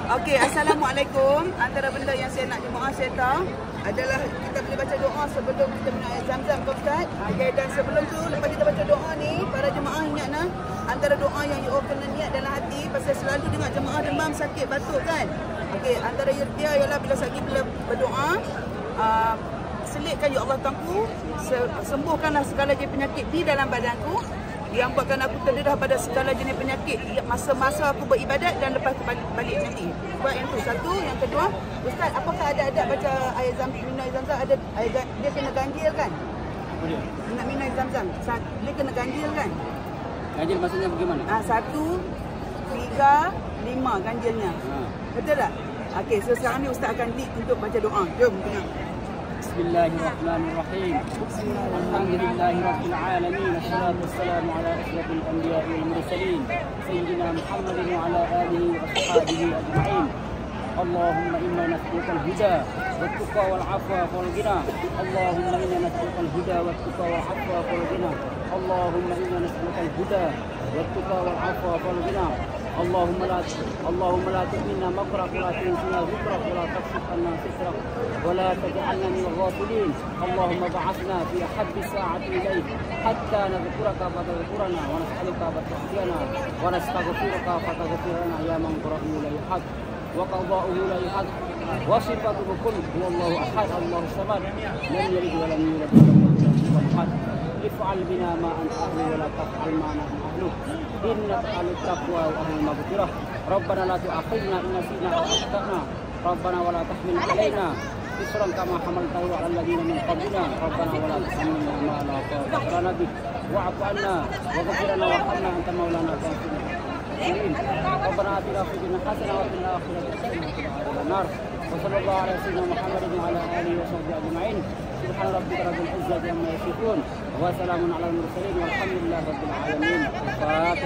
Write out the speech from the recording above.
Okey, Assalamualaikum. Antara benda yang saya nak jemaah serta adalah kita boleh baca doa sebelum kita minum air zam-zam, Ustaz. Okey, dan sebelum tu, lepas kita baca doa ni, para jemaah ingat nah, antara doa yang you kena niat dalam hati, pasal selalu dengar jemaah demam, sakit, batuk kan. Okey, antara dia ialah bila sakit, bila berdoa, selitkan ya Allah Tuhanku, sembuhkanlah segala jenis penyakit di dalam badanku yang buatkan aku terdedah pada segala jenis penyakit masa-masa aku beribadat dan lepas balik nanti. Buat yang tu satu. Yang kedua, Ustaz, apakah ada baca air minum air zam-zam, ada dia kena ganjil kan? Apa dia? Nak minum air zam-zam, dia kena ganjil kan? Ganjil maksudnya bagaimana? 1, 3, 5 ganjilnya. Betul tak? Okey, so sekarang ni Ustaz akan lead untuk baca doa. Jom tengok. Bismillahirrahmanirrahim. Alhamdulillahirabbil alamin. Wassalatu wassalamu ala asyrafil anbiya'i wal mursalin sayyidina Muhammadin wa ala alihi wa ashabihi ajma'in. Allahumma inna nas'aluka al-huda wat-tuqa wal-'afwa wal-ghina. Allahumma inna nas'aluka al-huda wat-tuqa wal-'afwa wal-ghina. Allahumma inna nas'aluka al-huda wat-tuqa wal-'afwa wal-ghina. اللهم لا تؤمنا مكرك ولا تنسنا ذكرك ولا تكشف عنا سترك ولا تجعلنا من الغافلين. اللهم بعثنا في احب الساعه اليك حتى نذكرك فتذكرنا ونسالك فتعطينا ونستغفرك فتغفر لنا يا من قرأه لا يحد وقضاؤه لا يحد وصفته كل هو الله احد الله الصمد لم يلد ولم يولد ولم يكن له احد. افعل بنا ما انت اهله ولا تفعل ما نحن اهله إنك أهل التقوى وأهل المغفرة. ربنا لا تؤاخذنا إن نسينا أو أخطأنا ربنا ولا تحمل علينا إصرا كما حملته على الذين من قبلنا ربنا ولا تحملنا ما لا طاقة لنا به واعف عنا واغفر لنا وارحمنا أنت مولانا فانصرنا ربنا آتنا في الدنيا حسنة وفي الآخرة حسنة وقنا عذاب النار. وصلى الله على سيدنا محمد وعلى آله وصحبه أجمعين. سبحان ربك رب العزة عما يصفون وسلام على المرسلين والحمد لله رب العالمين.